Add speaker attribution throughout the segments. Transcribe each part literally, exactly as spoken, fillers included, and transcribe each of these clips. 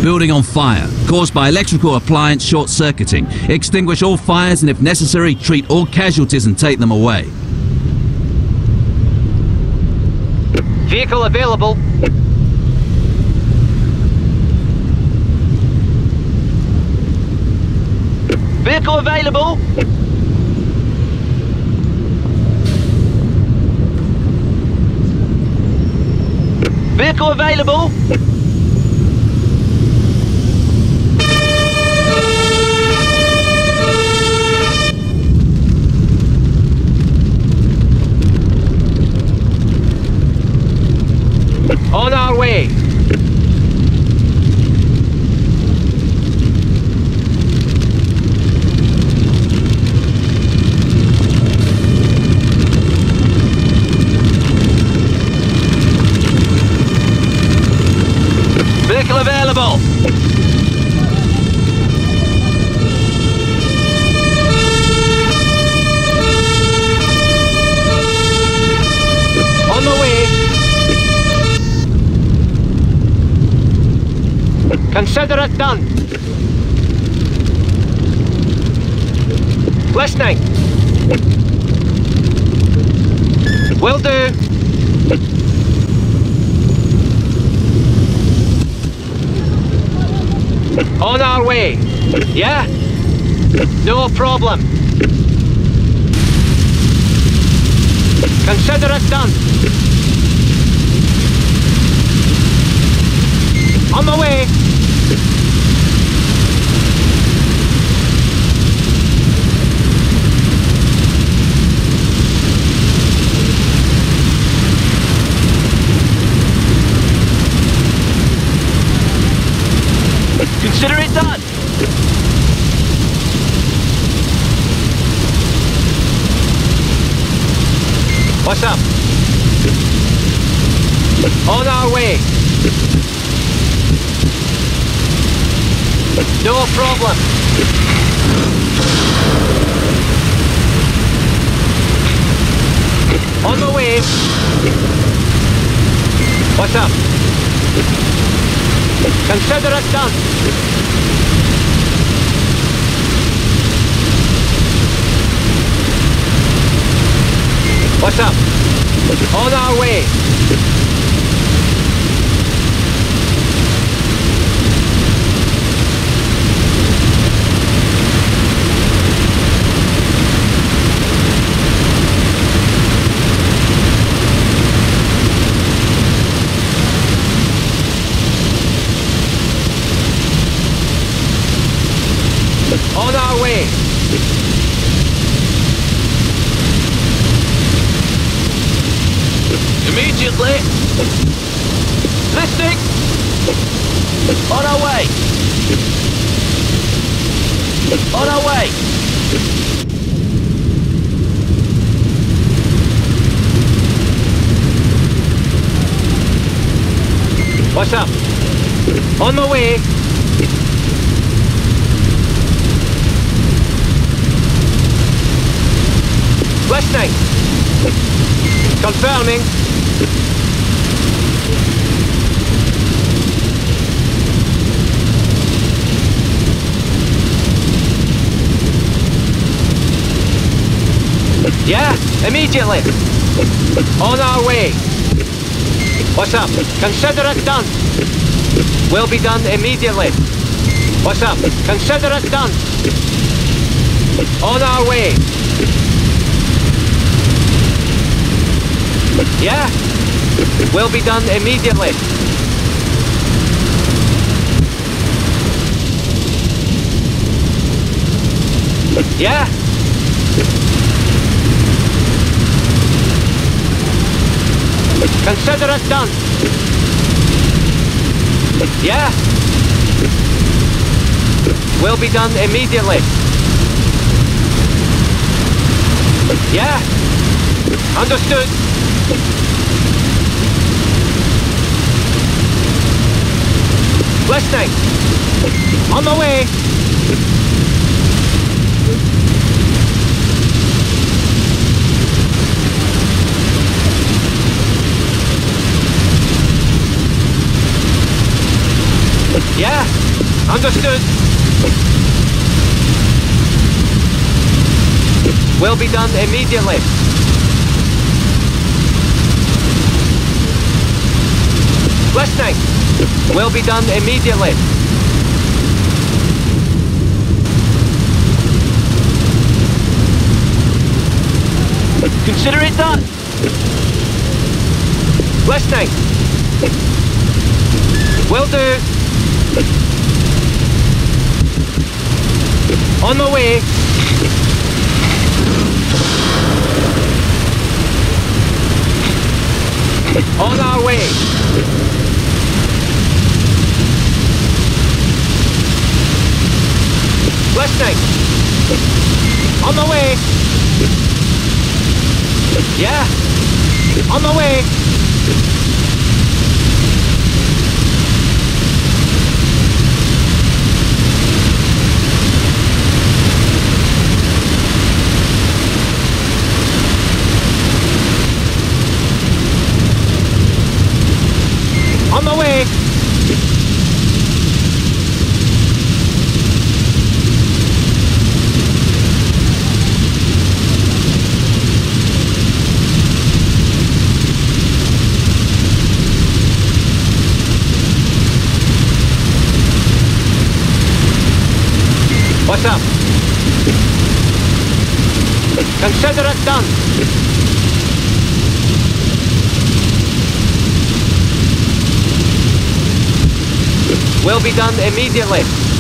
Speaker 1: Building on fire, caused by electrical appliance short-circuiting. Extinguish all fires and if necessary, treat all casualties and take them away.
Speaker 2: Vehicle available. Vehicle available. Vehicle available. On our way. Vehicle available. On the way. Consider it done. Listening. Will do. On our way. Yeah? No problem. Consider it done. On the way. Consider it done. What's up? On our way. No problem. On the way. What's up? Consider it done. What's up? On our way. On our way. Immediately. Listening. On our way. On our way. What's up? On the way. Listening. Confirming. Yeah, immediately. On our way. What's up? Consider it done. Will be done immediately. What's up? Consider it done. On our way. Yeah? Will be done immediately. Yeah? Consider it done. Yeah? Will be done immediately. Yeah? Understood. Listening. On the way. Yeah. Understood. Will be done immediately. Listening. Will be done immediately. Consider it done. Listening. Will do. On the way. On our way. Listening. On the way. Yeah. On the way. On the way. What's up? Consider it done. Will be done immediately.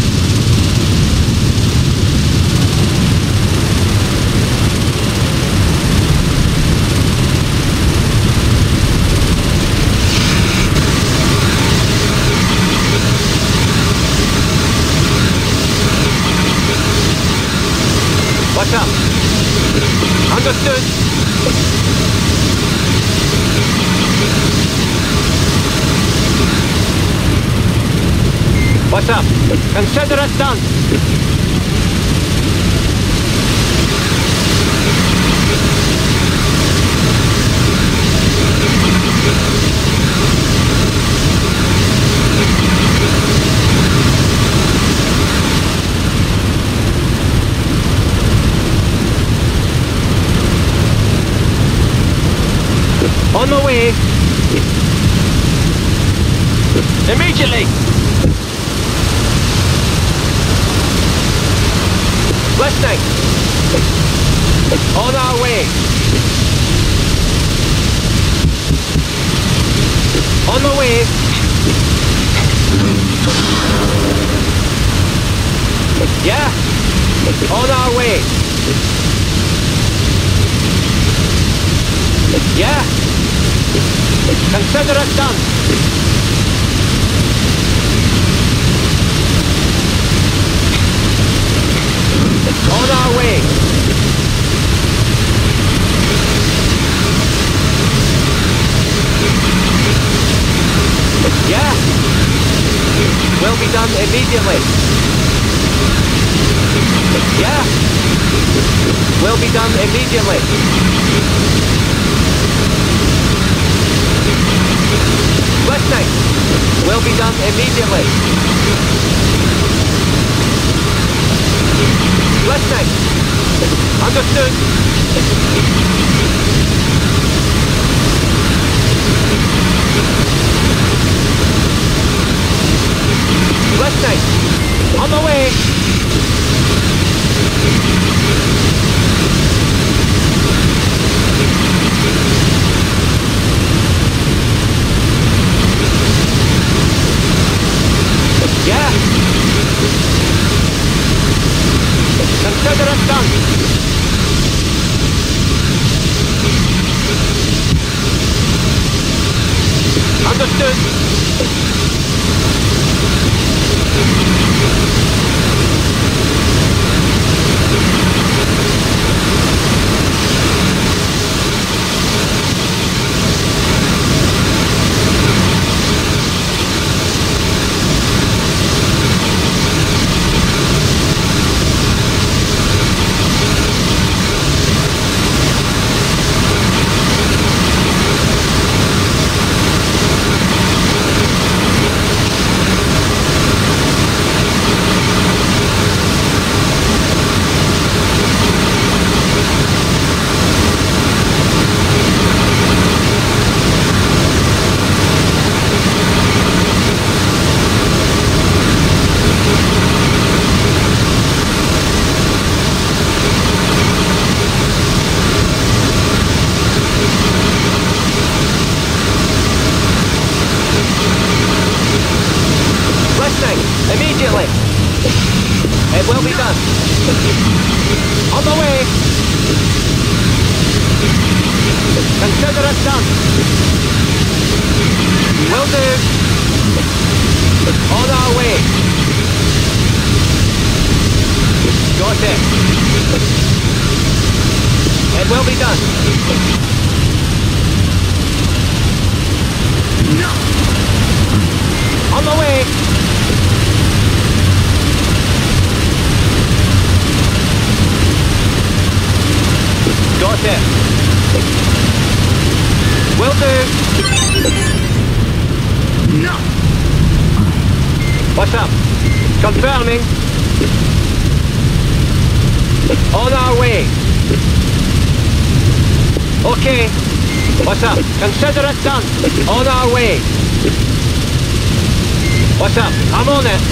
Speaker 2: What's up? Understood. What's up? Consider it done. On the way. Immediately. Listening. On our way. On the way. Yeah. On our way. Yeah. Consider it done. On our way. Yeah. Will be done immediately. Yeah. Will be done immediately. Listening. Will be done immediately. Listening. Understood. Listening. On the way. Yeah. Consider it done. Understood. On the way. Consider it done. Will do. On our way. Got it. It will be done. No. On the way. Got it. Will do. No. What's up? Confirming. On our way. Okay. What's up? Consider it done. On our way. What's up? I'm on it.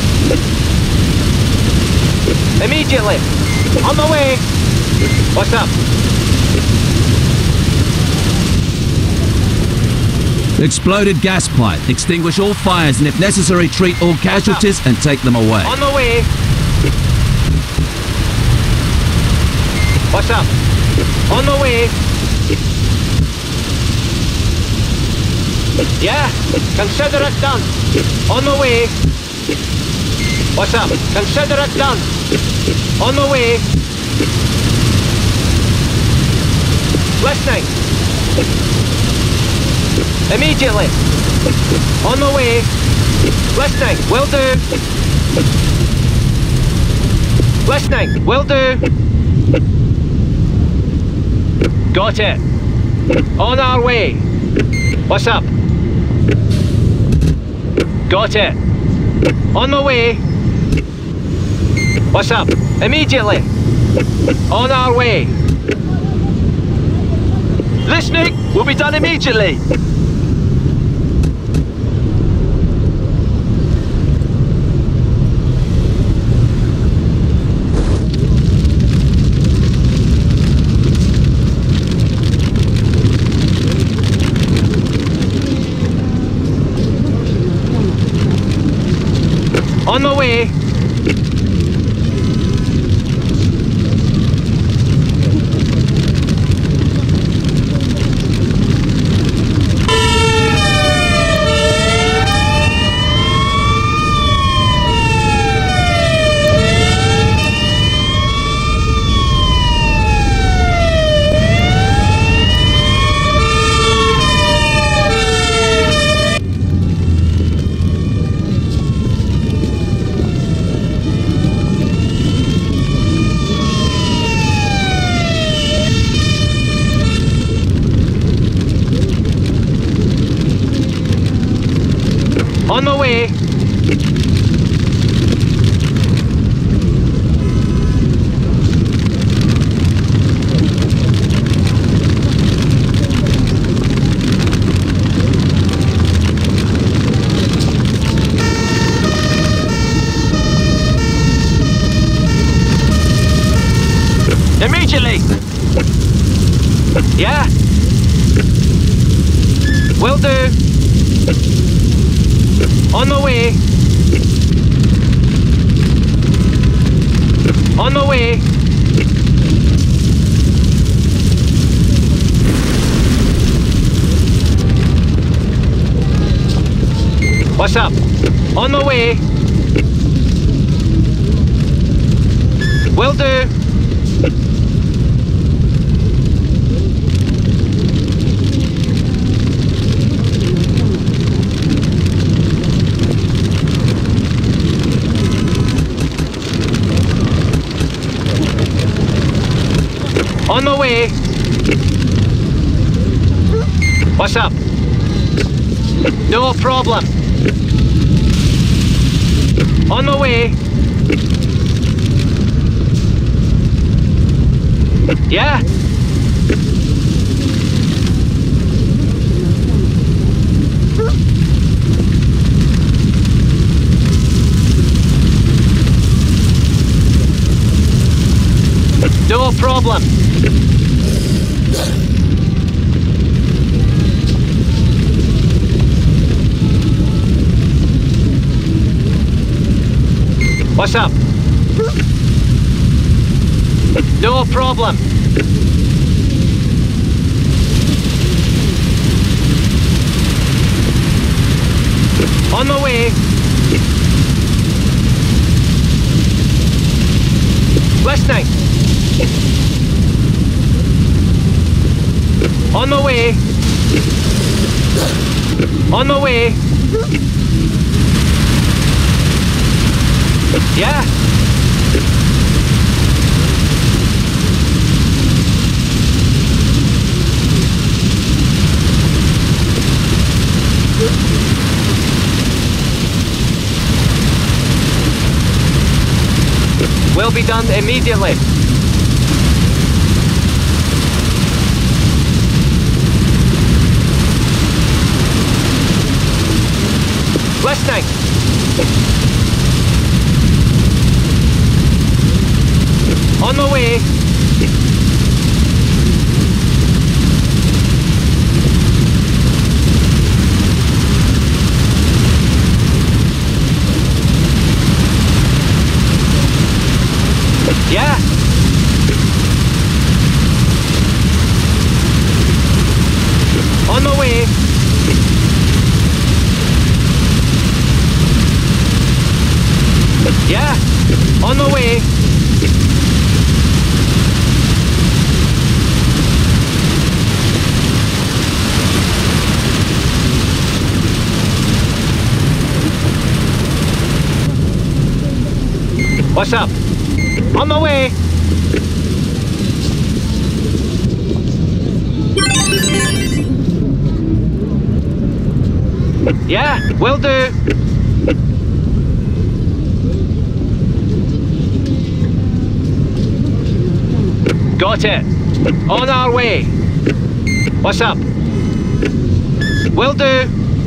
Speaker 2: Immediately. On the way. What's up?
Speaker 1: Exploded gas pipe. Extinguish all fires and if necessary treat all casualties and take them away.
Speaker 2: On the way. What's up? On the way. Yeah, consider it done. On the way. What's up? Consider it done. On the way. Listening. Immediately. On the way. Listening. Will do. Listening. Will do. Got it. On our way. What's up? Got it. On the way. What's up? Immediately. On our way. Listening. Will be done immediately. On the way. On the way. Immediately. Yeah. Will do. On the way. On the way. What's up? On the way. Will do. On the way. What's up? No problem. On the way. Yeah. No problem. What's up? No problem. On the way. Listening. On the way. On the way. Yeah. Will be done immediately. Listening. On the way. Yeah. On the way. Yeah. On the way. What's up? On the way! Yeah, will do! Got it! On our way! What's up? Will do!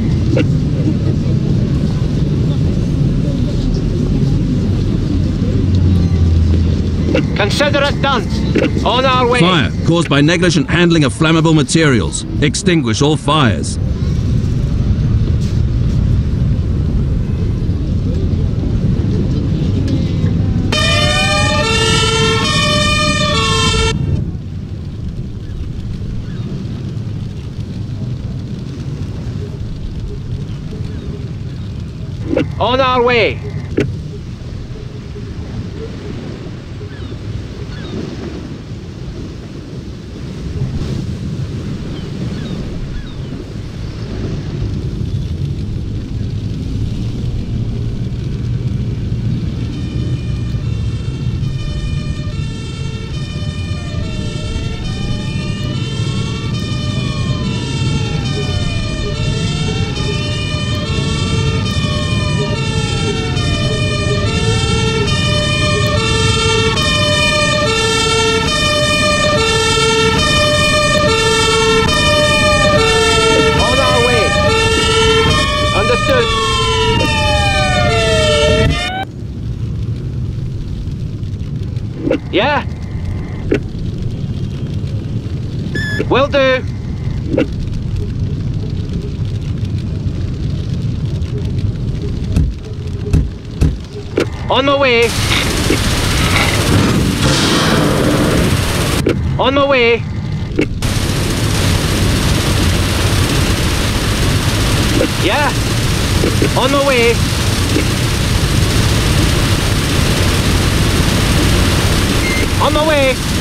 Speaker 2: Consider it done. On our way.
Speaker 1: Fire caused by negligent handling of flammable materials. Extinguish all fires.
Speaker 2: On our way. Yeah? Will do. On the way. On the way. Yeah? On the way. On the way.